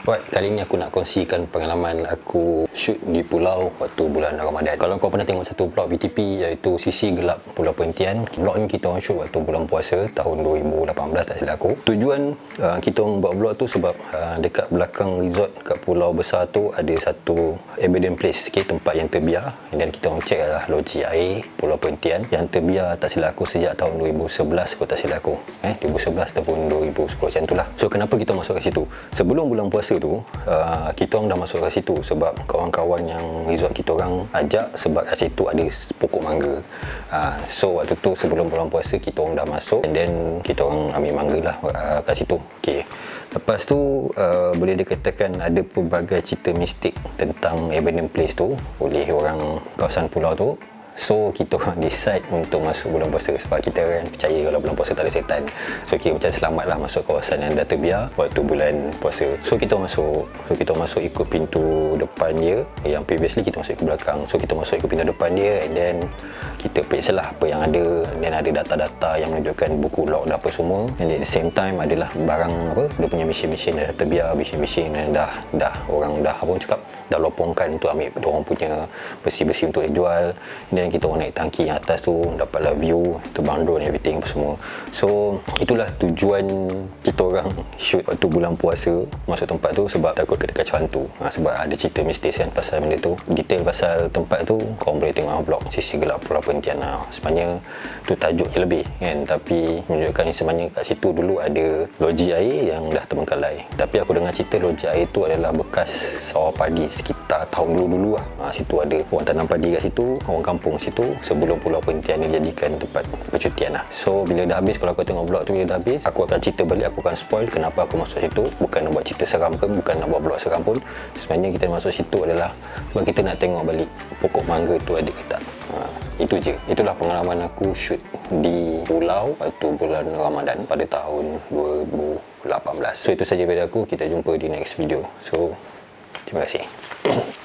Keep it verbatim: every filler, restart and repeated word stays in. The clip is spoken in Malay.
Alright, kali ni aku nak kongsikan pengalaman aku shoot di pulau waktu bulan Ramadan. Kalau kau pernah tengok satu vlog V T P iaitu Sisi Gelap Pulau Perhentian, vlog ni kita orang shoot waktu bulan puasa tahun dua ribu lapan belas tak silap aku. Tujuan uh, kita orang buat vlog tu sebab uh, dekat belakang resort kat pulau besar tu ada satu abandoned place, okay, tempat yang terbiar. Dan kita orang check adalah loji air Pulau Perhentian yang terbiar tak silap aku sejak tahun dua ribu sebelas kot tak silap aku. Eh, dua ribu sebelas ataupun dua ribu sepuluh macam tu lah. So kenapa kita masuk kat situ? Sebelum bulan puasa tu, uh, kita orang dah masuk kat situ sebab kawan-kawan yang resort kita orang ajak, sebab kat situ ada pokok mangga. Uh, so waktu tu sebelum bulan puasa kita orang dah masuk, and then kita orang ambil mangga lah uh, kat situ. Okay. Lepas tu uh, boleh dikatakan ada pelbagai cerita mistik tentang abandoned place tu oleh orang kawasan pulau tu. So kita orang decide untuk masuk bulan puasa sebab kita kan percaya kalau bulan puasa tak ada setan. So kira macam selamat lah masuk kawasan yang dah terbiar waktu bulan puasa. So kita masuk So kita masuk ikut pintu depan dia, yang previously kita masuk ikut belakang. So kita masuk ikut pintu depan dia, and then kita periksa lah apa yang ada. Dan ada data-data yang menunjukkan buku log dan apa semua. And at the same time adalah barang apa, dia punya mesin-mesin dah terbiar, mesin-mesin yang dah dah orang dah apa cakap dah lopongkan untuk ambil orang punya besi-besi untuk dijual. Dan kita orang naik tangki yang atas tu, dapatlah view terbang drone everything apa semua. So itulah tujuan kita orang shoot waktu bulan puasa masuk tempat tu, sebab takut kena kacau hantu. Ha, sebab ada cerita mistis kan pasal benda tu. Detail pasal tempat tu korang boleh tengok vlog Sisi Gelap Pulau Perhentian. Ha, sebenarnya tu tajuk je lebih kan, tapi menunjukkan sebenarnya kat situ dulu ada loji air yang dah terbengkalai. Tapi aku dengar cerita loji air tu adalah bekas sawah padi sekitar tahun dulu-dulu lah. Ha, situ ada orang tanam padi kat situ, orang kampung situ sebelum Pulau Perhentian dijadikan tempat percutian lah. So bila dah habis, kalau aku tengok vlog tu bila dah habis, aku akan cerita balik, aku akan spoil kenapa aku masuk situ. Bukan nak buat cerita seram ke, bukan nak buat vlog seram pun. Sebenarnya kita masuk situ adalah sebab kita nak tengok balik pokok mangga tu ada ke tak. Ha, itu je. Itulah pengalaman aku shoot di pulau waktu bulan Ramadan pada tahun dua ribu lapan belas. So itu saja dari aku, kita jumpa di next video. So terima kasih.